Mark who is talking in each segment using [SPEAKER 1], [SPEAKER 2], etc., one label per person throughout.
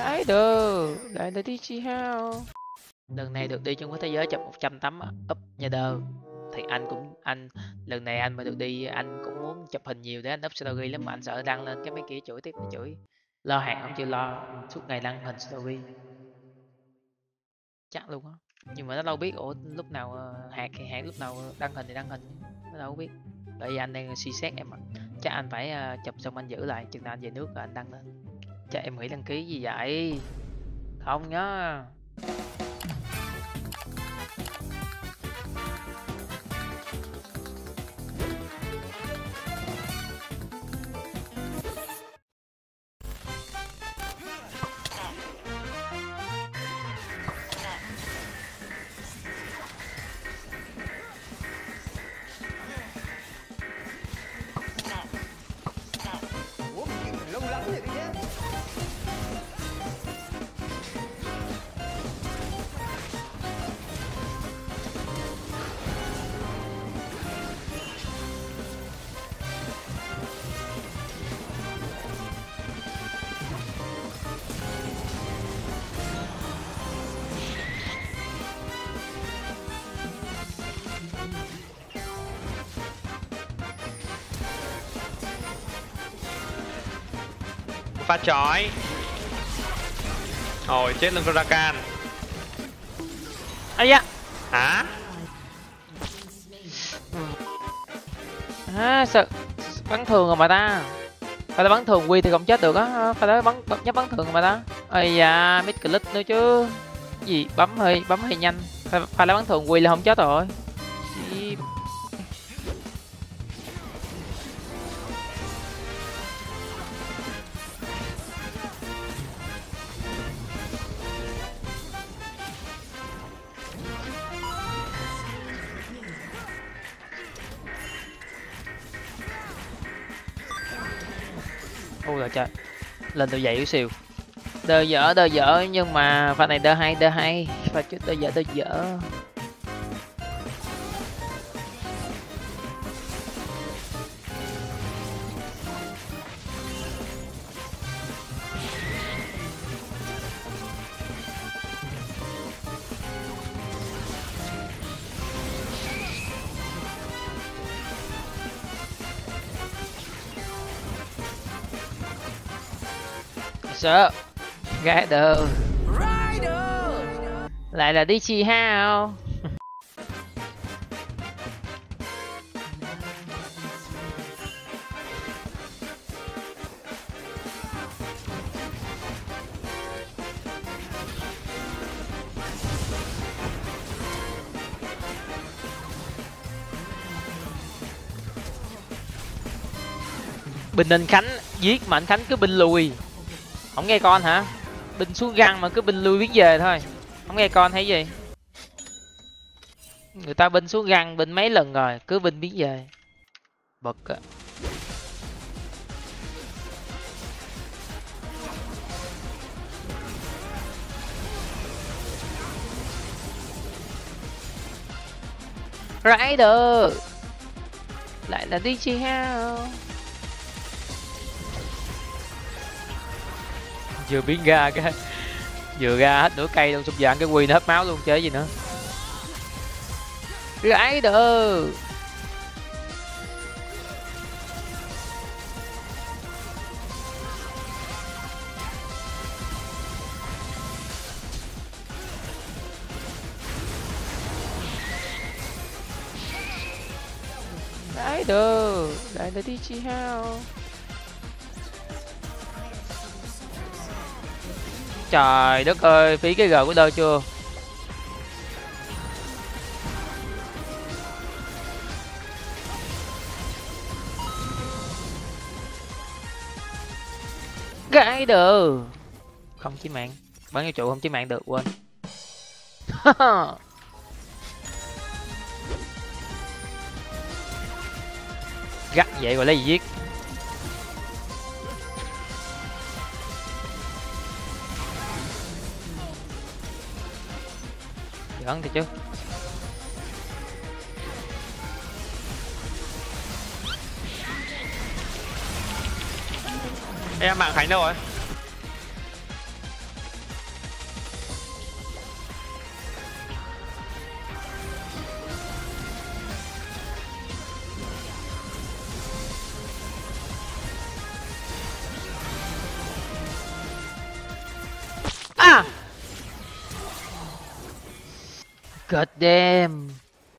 [SPEAKER 1] Rider lại là DJ Hao. Lần này được đi chung với thế giới chụp 100 tấm up nhà đơ. Thì anh lần này anh mà được đi, anh cũng muốn chụp hình nhiều để anh up story lắm, mà anh sợ đăng lên cái mấy kia chửi tiếp, nó chửi lo hàng không chịu lo, suốt ngày đăng hình story chắc luôn á. Nhưng mà nó đâu biết ủa lúc nào hạt thì hạt, lúc nào đăng hình thì đăng hình, nó đâu biết. Bởi vì anh đang suy xét em ạ, chắc anh phải chụp xong anh giữ lại, chừng nào anh về nước rồi anh đăng lên. Chắc em nghĩ đăng ký gì vậy không nhá.
[SPEAKER 2] Pha chói. Ôi chết luôn Rakan.
[SPEAKER 1] Ây da.
[SPEAKER 2] Hả?
[SPEAKER 1] Sợ bắn thường rồi mà ta. Phải là bắn thường quy thì không chết được á, phải là bắn nhấp bắn thường rồi mà ta. Ây da, mid click nữa chứ. Gì bấm hơi nhanh. Phải là bắn thường quy là không chết rồi. Ôi là trời, lên tôi dậy xìu. Đơ dở nhưng mà pha này đơ hay, pha chút đơ dở. Sợ Rider lại là DC Hao. Bình Định Khánh giết Mạnh Khánh cứ binh lùi. Không nghe con hả? Binh xuống găng mà cứ binh lui biến về thôi. Không nghe con thấy gì? Người ta binh xuống găng binh mấy lần rồi, cứ binh biến về. Bực á. Rider lại là DJ Hao. Vừa biến ra cái vừa ra hết nửa cây luôn, xong giờ ăn cái quy nó hết máu luôn, chơi gì nữa. Rider lại là DJ Hao. Trời đất ơi, phí cái G của đơ chưa? Rider không chí mạng, bắn vô trụ không chí mạng được, quên. Gắt vậy rồi lấy gì giết? Giỡn thì chứ.
[SPEAKER 2] Em mạng Khánh đâu rồi?
[SPEAKER 1] God damn.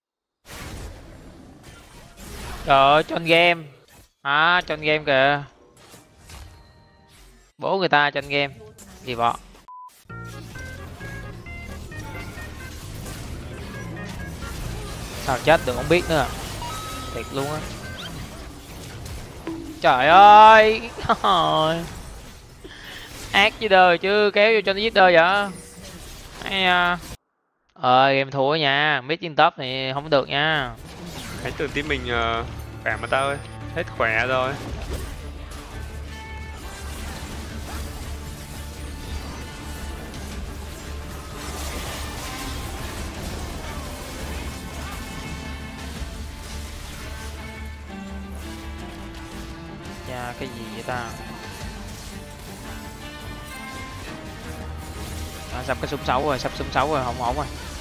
[SPEAKER 1] Trời ơi, trên game. Trên game kìa. Bố người ta trên game. Gì vậy? Sao chết được không biết nữa. Thiệt luôn á. Trời ơi. Ác chứ đời chứ, kéo vô cho nó giết đời vậy. Hay à. Game thua nha, mid trên top thì không được nha.
[SPEAKER 2] Hãy tưởng team mình khỏe mà tao ơi. Hết khỏe rồi.
[SPEAKER 1] Dạ, cái gì vậy ta? Sắp cái súng 6 rồi, sắp súng 6 rồi, không ổn rồi.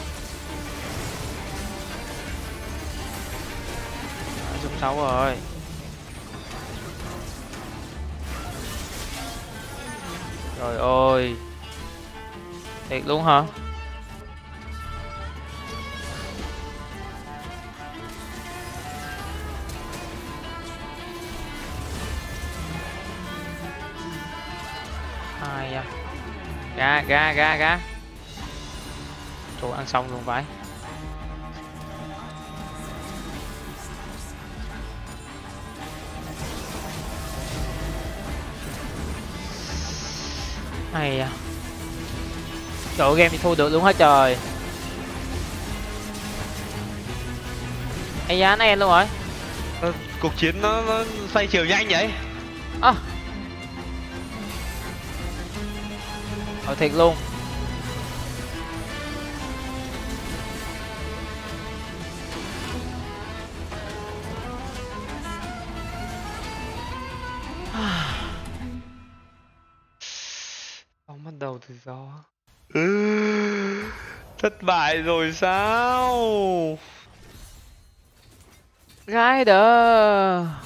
[SPEAKER 1] Súng 6 rồi. Trời ơi. Thiệt luôn hả? Ai à? Ra. Trời, ăn xong luôn phải. Ai à? Trời ơi, game thì thua được luôn hả trời. Ây da, nó end luôn rồi.
[SPEAKER 2] Cuộc chiến nó xoay chiều nhanh vậy.
[SPEAKER 1] Thiệt luôn.
[SPEAKER 2] Không bắt đầu từ do. Thất bại rồi sao?
[SPEAKER 1] Gái đờ.